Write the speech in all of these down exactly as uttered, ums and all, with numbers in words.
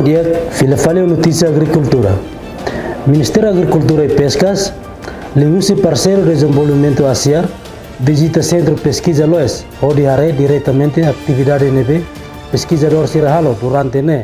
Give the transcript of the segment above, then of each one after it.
dia, Filafalha Notícia Agricultura. Ministério da Agricultura e Pescas, Lewis Parceiro de Desenvolvimento ASEAR, visita Centro Pesquisa Loes, onde hará diretamente a atividade N B, pesquisador Sirahalo durante ne.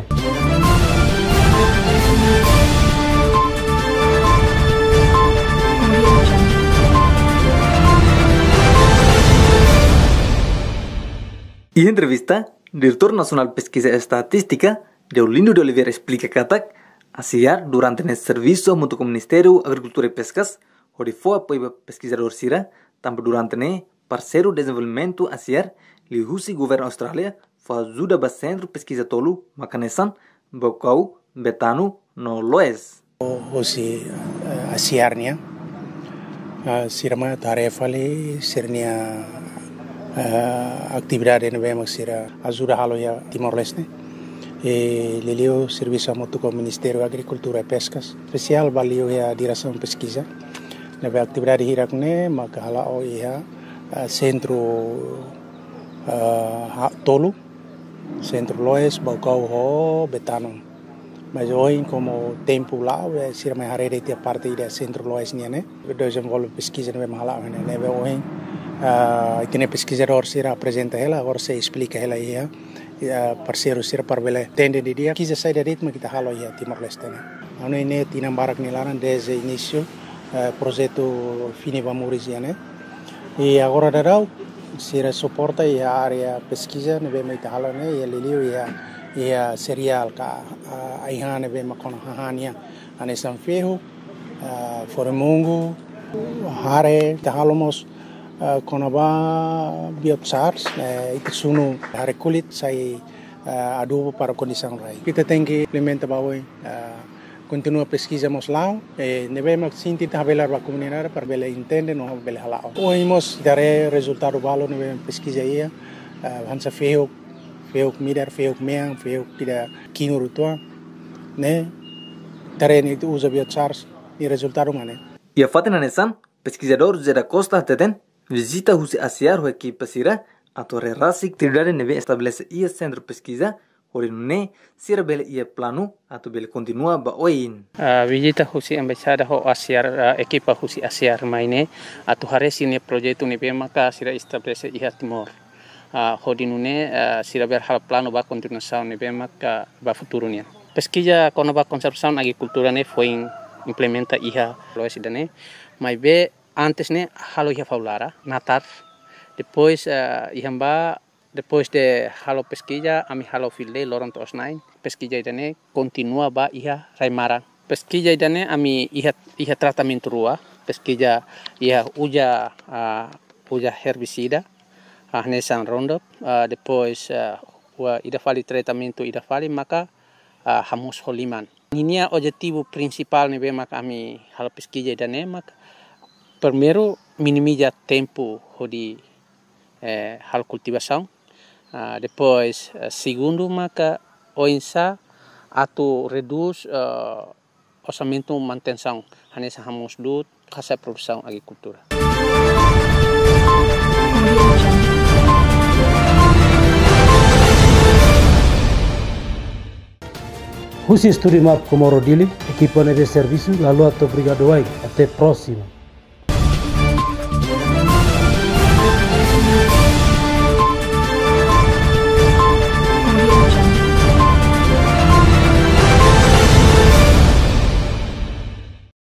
E entrevista, Diretor Nacional Pesquisa Estatística, Deolindo de Oliveira explica que a ASEAR, durante o serviço junto com o Ministério da Agricultura e Pescas, onde foi apoio pesquisador Sira, também durante o parceiro de desenvolvimento ASEAR, e o governo Austrália, foi ajuda para o Centro Pesquisa Tolu, Macanessan, Bocau, Betano, no Loes. Hoje, ASEAR-nya, Sirama tarefa ali, Sirnia Uh, atividade N B M sira ajuda halo ya Timor-Leste e lelio serviço muito com o Ministério da Agricultura e Pescas especial valio ya direção pesquisa nebe atividade hirakne maka hala o ya uh, centro uh, Tolu centro Loes Bocau ho Betano mas hoje como tempo lá sira mai harere tia parte da centro Loes niane desenvolve pesquisa nebe hala nebe hoje Uh, tem pesquisador Sira apresenta ela, agora se explica ela aí, uh, parceiro Sira parvele tende de dia, quis sair da ritmo que tá halo aí Timor-Leste, né? Ano ini tinam barak nilaran desde início uh, projeto Fini Vamuriz, né? E agora darau Sira suporta a área pesquisa, né? Bem tá halo né? E lelio e a serial ka a ihan né? Bem makona hahania anesan ferro, foremungo, hare tá halomos Uh, konaba biotsars uh, itu sunu hari kulit saya uh, adubo para kondisi rai. Kita tem que implementar bahwa uh, continua pesquisa mos lá e devemos sentir tabelar ba comunidade para bela entender no bela halao. Oimos dare resultado balo neve pesquisa ia uh, hansa feo feo midar feo meang feo tidak kino rutua né dare ni usa biotsars e resultado mana. E a fatina nesan pesquisador Zé da Costa teten visita o ASEAR o equipe Sira a Torre Rasik atividade neve estabelece ia centro pesquisa onde não se rebela ia plano atau bele continua ba oin. Uh, visita o embaixada ho ASEAR uh, equipa o ASEAR maine atau hari sini projeto neve maka Sira estabelece ia Timor. Uh, hodi nune uh, Sira berhal plano ba continuação neve maka ba futurunya. Pesquisa kono ba conservação agricultura ne foi implementa ia lois idane mas be antes né halo ia faulara natar depois uh, ihamba depois de halo pesquisa ami halo filde loronto osnain pesquisa idane continua ba ia raimara pesquisa idane ami ia ia tratamento rua pesquisa ia uja uh, uja herbicida uh, nesan roundup uh, depois uh, wa ida fali tratamento ida fali maka uh, hamos holiman ini objetivo principal ne maka ami halo pesquisa idane maka primeiro, minimiza tempo de eh, hal cultivação. Uh, depois, uh, segundo, maka oinsa atau reduz uh, orçamento manutenção. Hanesa hamos dut kasa produção agricultura. Husi Estúdio Map Comoro Dili, equipa de serviço, lalu atau brigado Até próxima.